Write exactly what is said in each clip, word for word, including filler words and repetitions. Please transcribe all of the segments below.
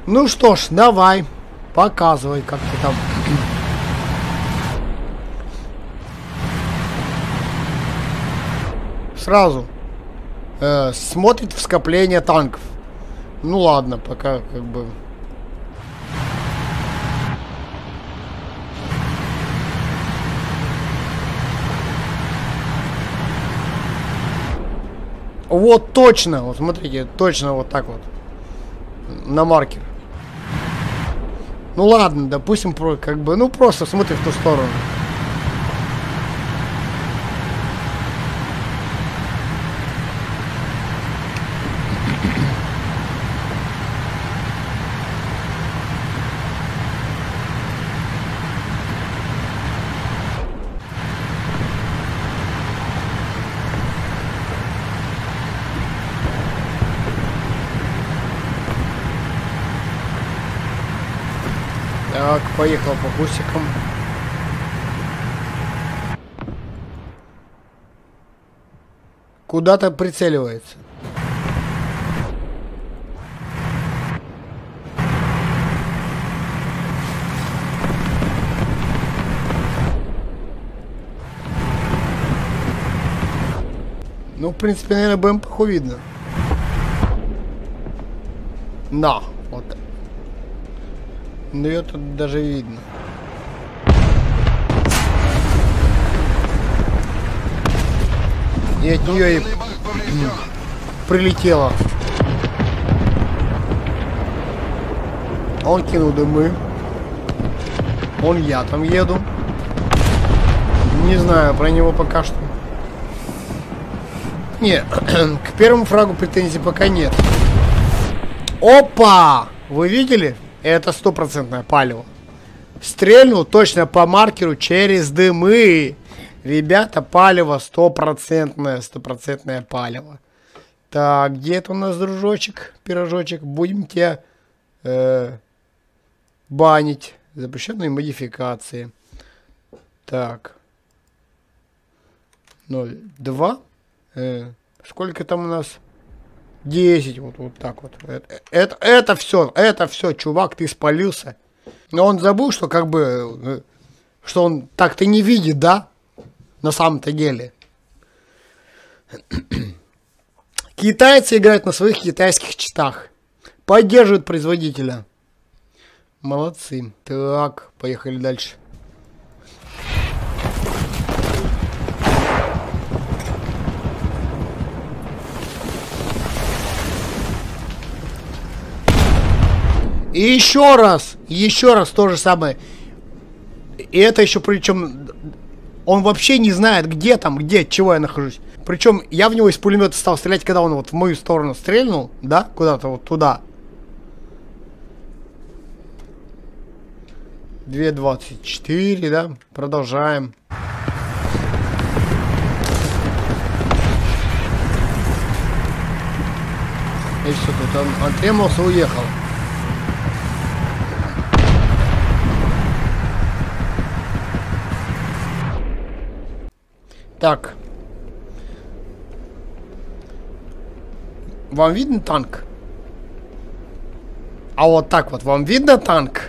Ну что ж, давай. Показывай, как ты там. Сразу. Э, смотрит в скопление танков. Ну ладно, пока как бы... Вот точно, вот смотрите, точно вот так вот. На маркер. Ну ладно, допустим, про, как бы, ну просто смотрит в ту сторону. Так, поехал по кустикам. Куда-то прицеливается. Ну, в принципе, наверное, БМПху видно. На, вот. Ну, ее тут даже видно. И от нее и прилетело. Он кинул дымы. Он я там еду. Не знаю про него пока что. Нет, к первому фрагу претензий пока нет. Опа! Вы видели? Это стопроцентное палево. Стрельнул точно по маркеру через дымы. Ребята, палево стопроцентное, стопроцентное палево. Так, где это у нас, дружочек, пирожочек? Будем тебя э, банить. Запрещенные модификации. Так. ноль два. Э, сколько там у нас? десять. Вот, вот так вот. Это, это, это все, это все, чувак, ты спалился. Но он забыл, что как бы, что он так-то не видит, да? На самом-то деле. Китайцы играют на своих китайских читах. Поддерживают производителя. Молодцы. Так, поехали дальше. И еще раз, еще раз то же самое. И это еще причем... Он вообще не знает, где там, где, чего я нахожусь. Причем я в него из пулемета стал стрелять, когда он вот в мою сторону стрельнул, да, куда-то вот туда. две двадцать четыре, да, продолжаем. И все, тут он отремался, уехал. Так. Вам видно танк? А вот так вот, вам видно танк?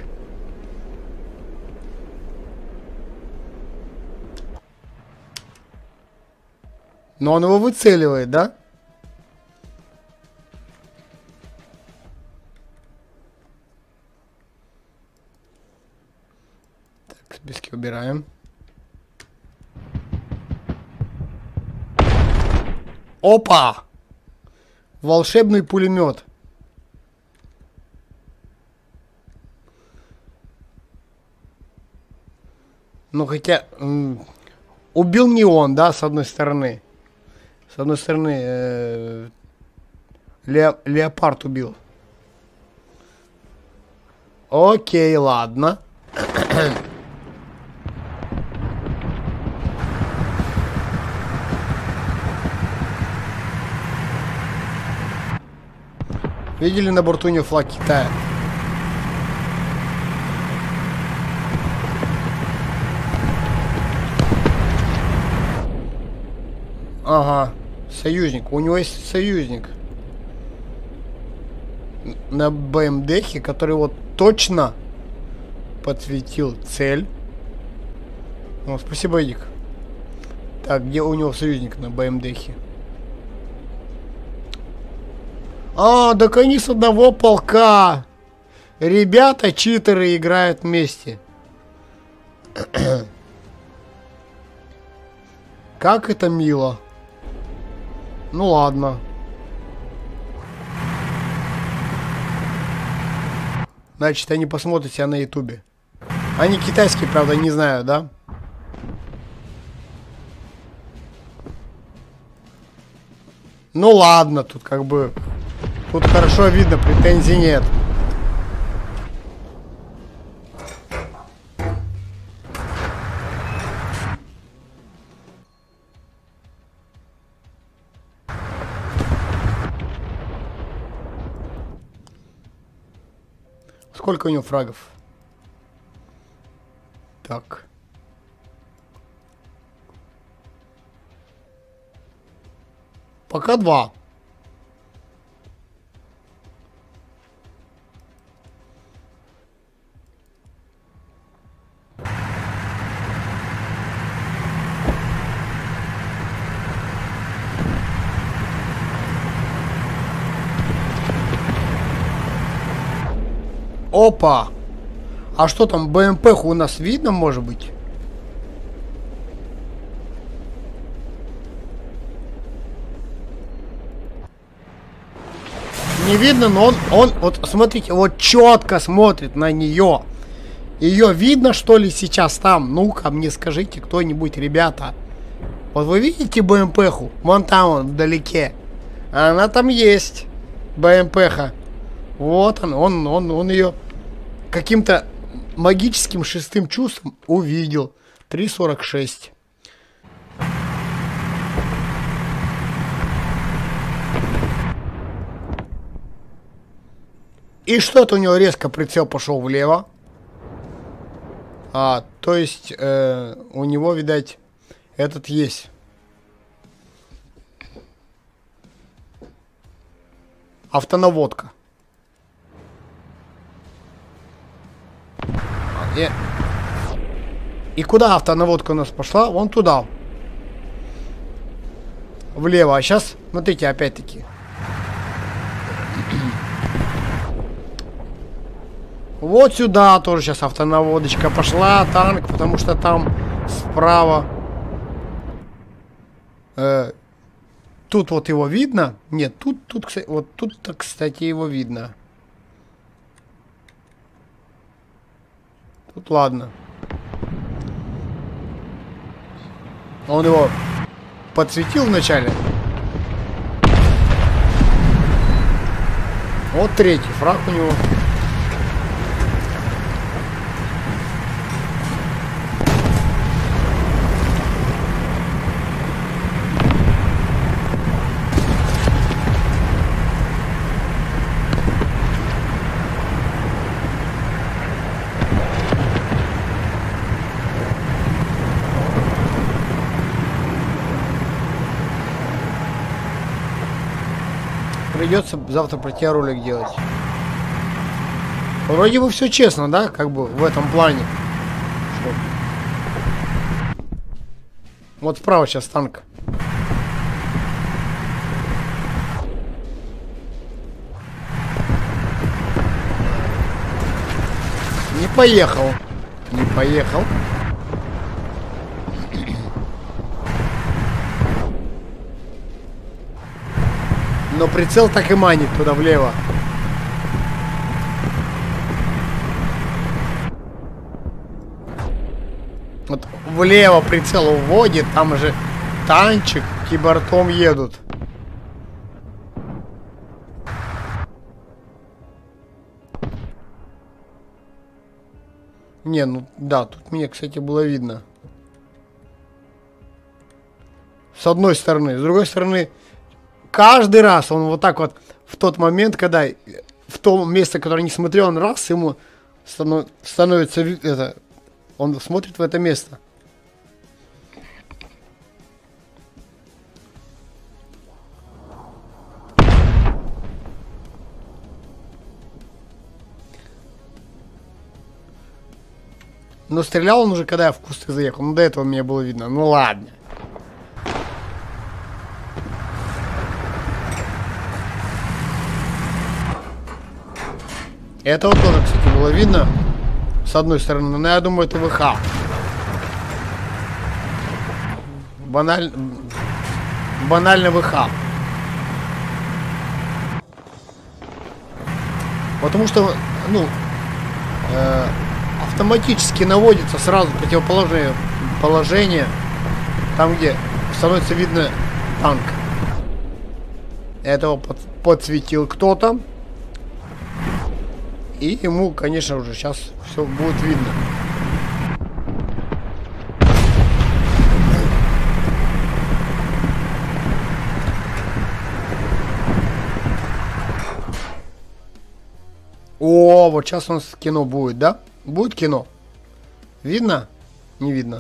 Но он его выцеливает, да? Так, списки убираем. Опа! Волшебный пулемет. Ну хотя убил не он, да, с одной стороны. С одной стороны э, ле, леопард убил. Окей, ладно. Видели на борту у него флаг Китая? Ага, союзник. У него есть союзник. на БМДхе, который вот точно подсветил цель. О, спасибо, Эдик. Так, где у него союзник на БМДхе? А, так они с одного полка. Ребята, читеры, играют вместе. Как это мило. Ну ладно. Значит, они посмотрят себя на ютубе. Они китайские, правда, не знаю, да? Ну ладно, тут как бы... Тут хорошо видно, претензий нет. Сколько у него фрагов? Так. Пока два. Опа! А что там, БМП-ху у нас видно, может быть? Не видно, но он, он, вот смотрите, вот четко смотрит на нее. Ее видно, что ли, сейчас там? Ну-ка, мне скажите кто-нибудь, ребята. Вот вы видите БМП-ху? Вон там, он, вдалеке. Она там есть. БМП-ха. Вот он, он, он, он ее каким-то магическим шестым чувством увидел. три сорок шесть. И что-то у него резко прицел пошел влево. А, то есть э, у него, видать, этот есть. Автонаводка. И, и куда автонаводка у нас пошла? Вон туда. Влево. А сейчас, смотрите, опять-таки. Вот сюда тоже сейчас автонаводочка пошла. Танк, потому что там справа. Э, тут вот его видно. Нет, тут, тут, кстати, вот тут-то, кстати, его видно. Тут ладно. Он его подсветил вначале. Вот третий фраг у него. Придется завтра про тебя ролик делать. Вроде бы все честно, да, как бы в этом плане. Что? Вот справа сейчас танк. Не поехал. Не поехал. Но прицел так и манит туда влево. Вот влево прицел уводит, там же танчик кибортом едут. Не, ну да, тут мне, кстати, было видно. С одной стороны. С другой стороны, каждый раз он вот так вот в тот момент, когда в то место, которое не смотрел, он раз ему станов, становится это, он смотрит в это место. Но стрелял он уже, когда я в кусты заехал. Ну, до этого меня было видно. Ну, ладно. Это вот тоже, кстати, было видно. С одной стороны. Но я думаю, это ВХ. Баналь... Банально ВХ. Потому что, ну, э, автоматически наводится сразу противоположное положение. Там, где становится видно танк. Этого под, подсветил кто-то. И ему, конечно, уже сейчас все будет видно. О, вот сейчас у нас кино будет, да? Будет кино. Видно? Не видно.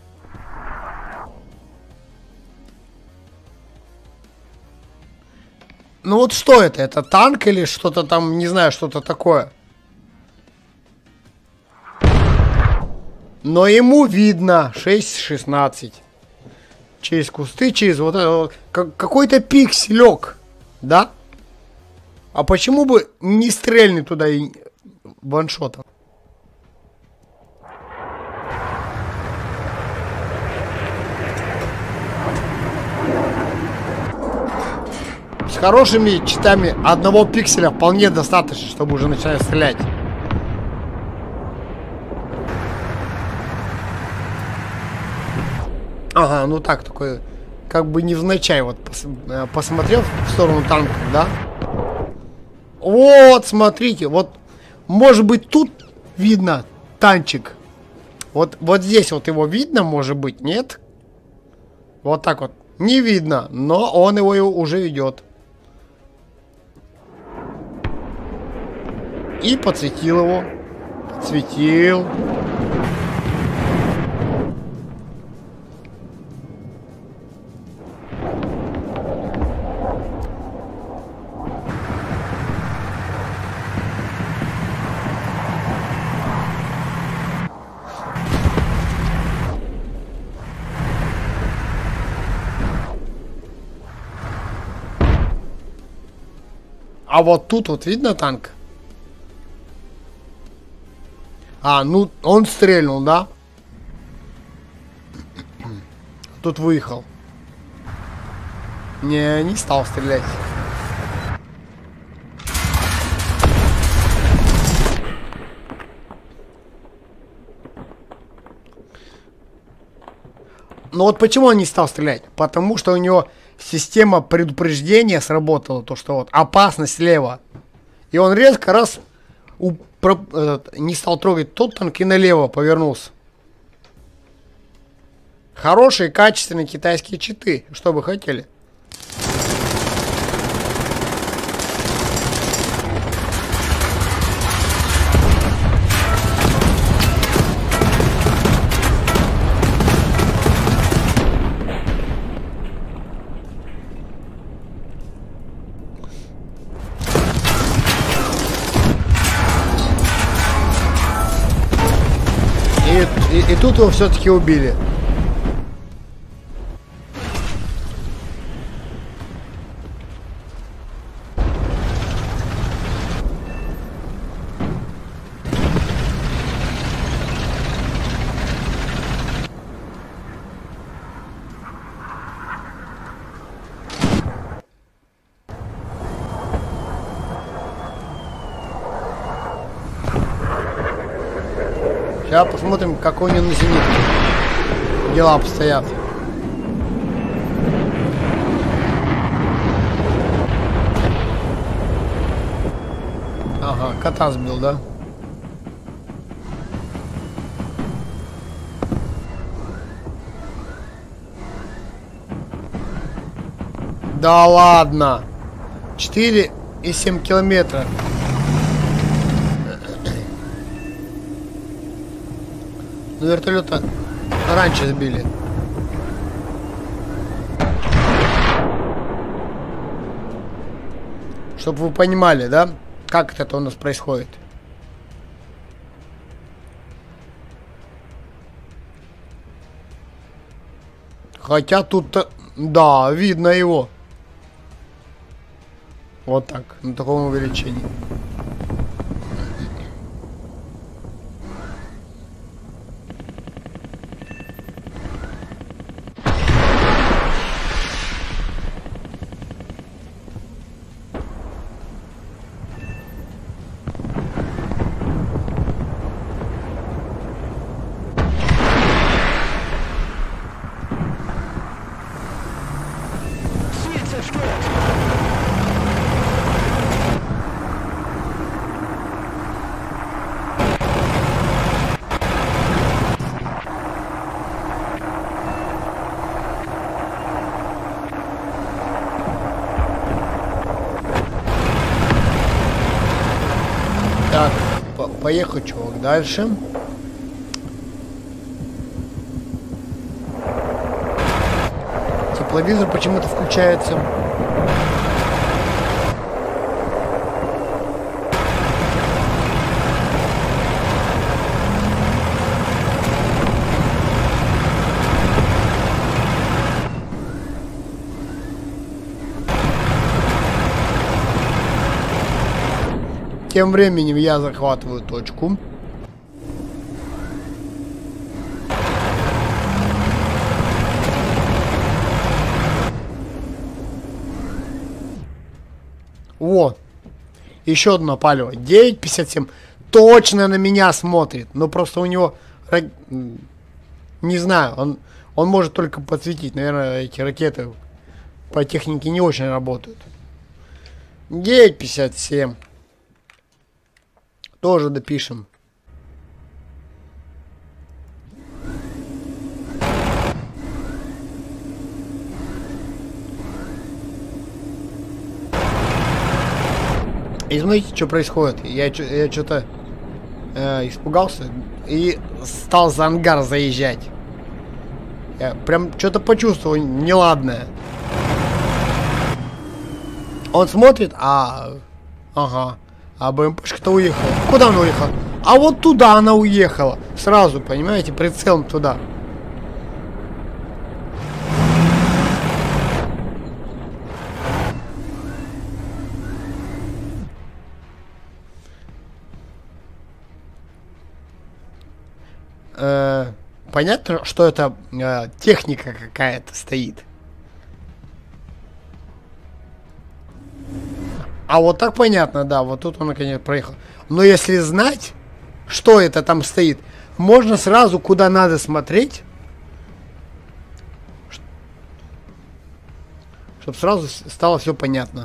Ну вот что это? Это танк или что-то там, не знаю, что-то такое? Но ему видно шесть шестнадцать. Через кусты, через вот это, как, какой-то пикселек, да? А почему бы не стрельнуть туда и ваншотом? С хорошими читами одного пикселя вполне достаточно, чтобы уже начать стрелять. Ага, ну так, такой, как бы невзначай, вот пос, посмотрел в сторону танка, да? Вот, смотрите, вот, может быть, тут видно танчик. Вот, вот здесь вот его видно, может быть, нет? Вот так вот, не видно, но он его уже ведет. И подсветил его. Подсветил. А вот тут вот видно танк? А, ну он стрельнул, да? Тут выехал. Не, не стал стрелять. Ну вот почему он не стал стрелять? Потому что у него система предупреждения сработала, то что вот опасность слева. И он резко раз у, про, этот, не стал трогать тот танк и налево повернулся. Хорошие, качественные китайские читы. Что вы хотели? И, и, и тут его все-таки убили. Сейчас посмотрим, какой у него на зенитке дела обстоят. Ага, кота сбил, да? Да ладно. четыре и семь километра. Но вертолета раньше сбили. Чтобы вы понимали, да, как это у нас происходит. Хотя тут-то... Да, видно его. Вот так, на таком увеличении. Так, по поехал, чувак, дальше. Тепловизор почему-то включается. Тем временем я захватываю точку. Во. Еще одно палево. девять пятьдесят семь. Точно на меня смотрит. Но просто у него... Не знаю. Он, он может только подсветить. Наверное, эти ракеты по технике не очень работают. девять пятьдесят семь. Тоже допишем. И знаете, что происходит? Я, я что-то э, испугался и стал за ангар заезжать. Я прям что-то почувствовал неладное. Он смотрит, а... Ага. А БМПшка-то уехала. Куда она уехала? А вот туда она уехала. Сразу, понимаете, прицелом туда. Э, понятно, что это э, техника какая-то стоит. А вот так понятно, да, вот тут он наконец проехал. Но если знать, что это там стоит, можно сразу куда надо смотреть, чтобы сразу стало все понятно.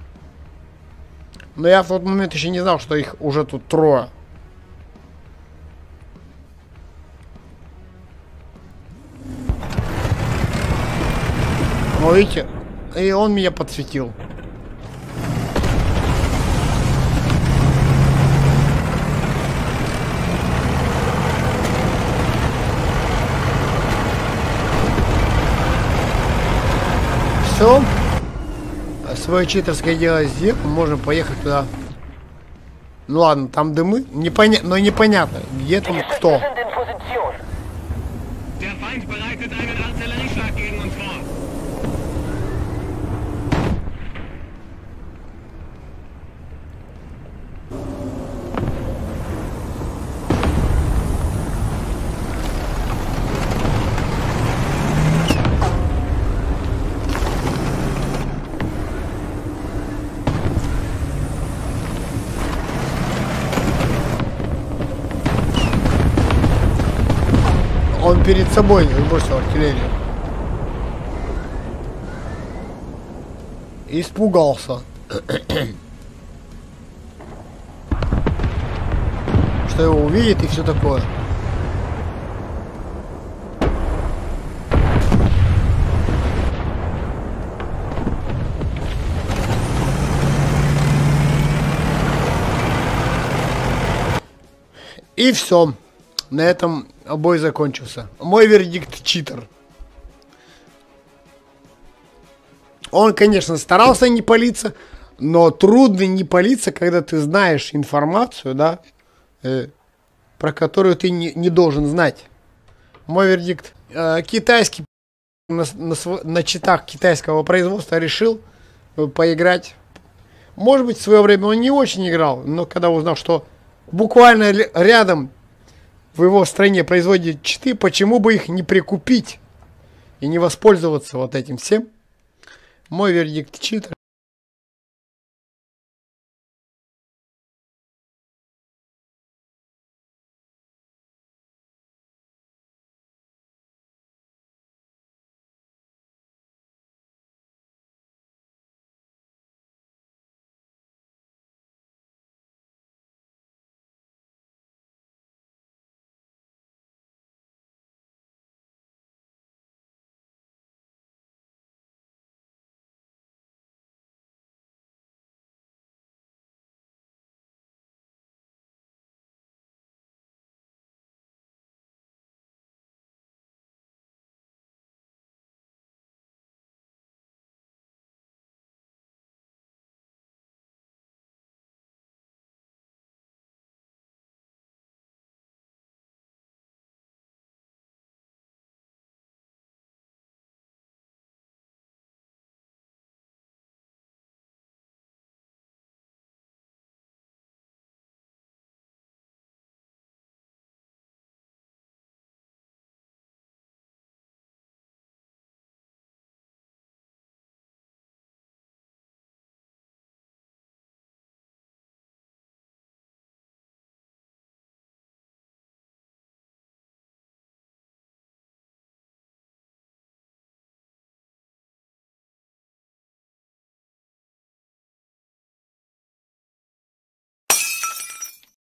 Но я в тот момент еще не знал, что их уже тут трое. Ну, видите, и он меня подсветил. Все, свое читерское дело сделал, можем поехать туда. Ну ладно, там дымы, непоня... но непонятно, где там кто. Он перед собой бросил артиллерию. Испугался. Что его увидит и все такое. И все. На этом бой закончился. Мой вердикт — читер. Он, конечно, старался не палиться, но трудно не палиться, когда ты знаешь информацию, да, э, про которую ты не, не должен знать. Мой вердикт. Э, китайский на, на, на читах китайского производства решил поиграть. Может быть, в свое время он не очень играл, но когда узнал, что буквально рядом в его стране производят читы, почему бы их не прикупить и не воспользоваться вот этим всем? Мой вердикт — читер.